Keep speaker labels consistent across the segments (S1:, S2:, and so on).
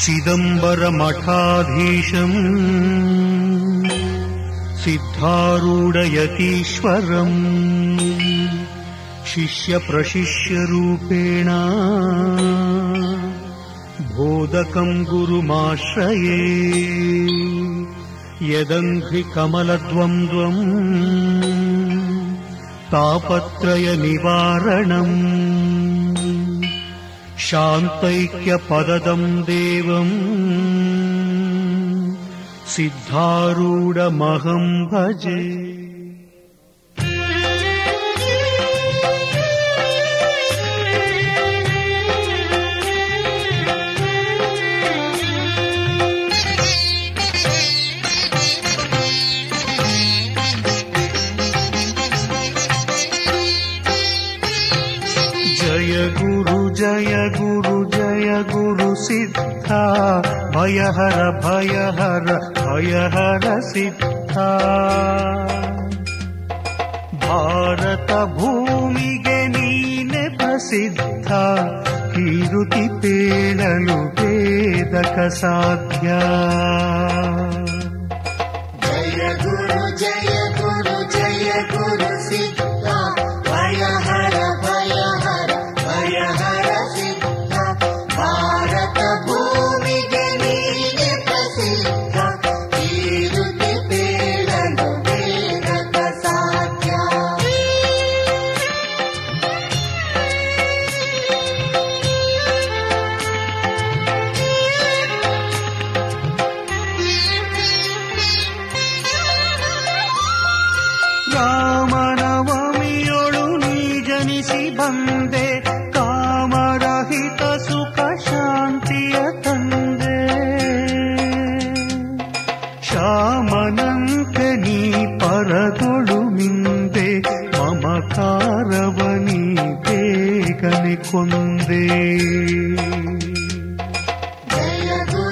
S1: चिदम्बरमठाधीशम् सिद्धारूढयतीश्वरम् शिष्यप्रशिष्यरूपेण बोधकम् गुरुमाश्रये यदङ्घ्रिकमलद्वन्द्वम् तापत्रयनिवारणम् शान्तैक्यपददम् देवम् सिद्धारूढमहम् भजे। जय गुरु सिद्धा भयहर भयहर भयहर सिद्धा भारत भूमिगे नीने प्रसिद्ध कीरुति पेळलु वेदक साध्य।
S2: जय गुरु सिद्धा भयहर भयहर भयहर सिद्धा भारत भूमिगे नीने प्रसिद्ध कीरुति पेळलु वेदक साध्य।
S1: रामनवमियोळु नी जनिसि बंदे कामरहित सुख शांतिय तंदे श्यामनंते नी परदोळु मिंदे ममकारवनी ಬೇಗನೆ ಕೊಂದೆ।
S2: जय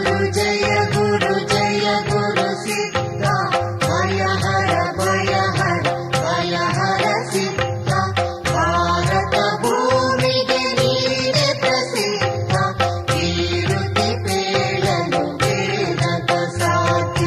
S2: गुरु सिद्धा भयहर भयहर भयहर सिद्धा भारत भूमिगे नीने प्रसिद्ध कीरुति पेळलु वेदक साध्य।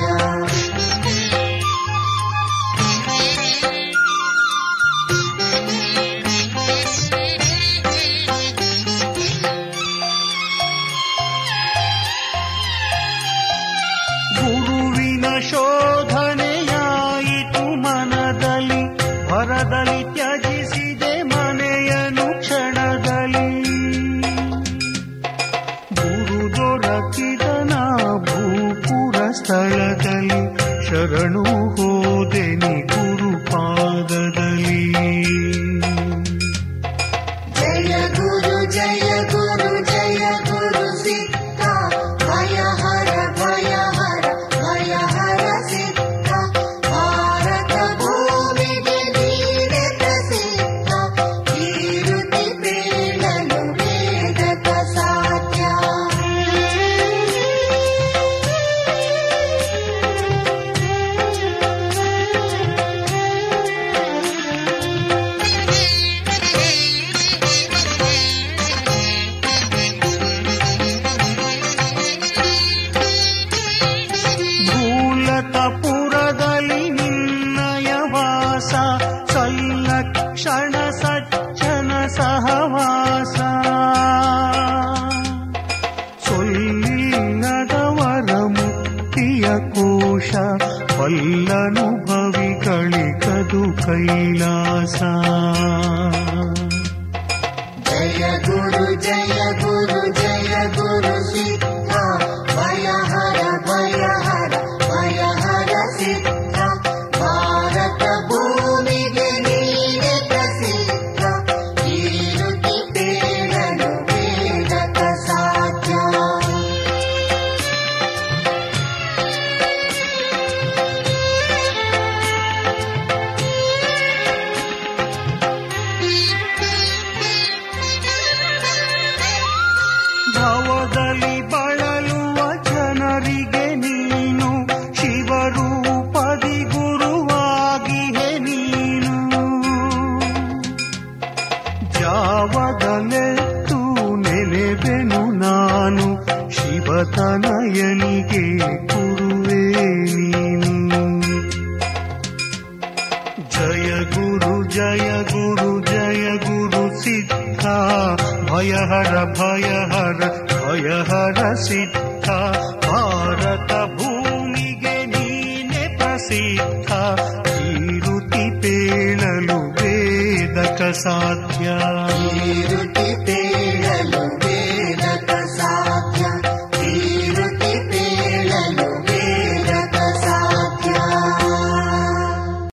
S1: ಗುರುವಿನ ಶೋಧನೆಯಾಯಿತು ಮನದಲ್ಲಿ ಹೊರದಲ್ಲಿ ತ್ಯಜಿಸಿದೆ ಮನೆಯನು ಕ್ಷಣದಲ್ಲಿ ಗುರು ದೊರಕಿದನ ಭೂಪುರ ಸ್ಥಳದಲ್ಲಿ ಶರಣು ಹೋದೆನಿ ಗುರು ಪಾದದಲ್ಲಿ।
S2: जय गुरु सिद्धा भयहर भयहर भयहर सिद्धा भारत भूमिगे नीने प्रसिद्ध कीरुति पेळलु वेदक साध्य।
S1: ಶಿವತನಯನಿಗೆ ಗುರುವೇ ನೀನು. ಜಯ ಗುರು ಜಯ ಗುರು ಜಯ ಗುರು ಸಿದ್ಧ ಭಯಹರ ಭಯಹರ ಭಯಹರ ಸಿದ್ಧ. ಭಾರತ ಭೂಮಿಗೆ ನೀನೆ ಪ್ರಸಿದ್ಧ, ಕೀರುತಿ ಪೇಳಲು ವೇದಕ ಸಾಧ್ಯ.
S2: ಕೀರುತಿ ಪೇಳಲು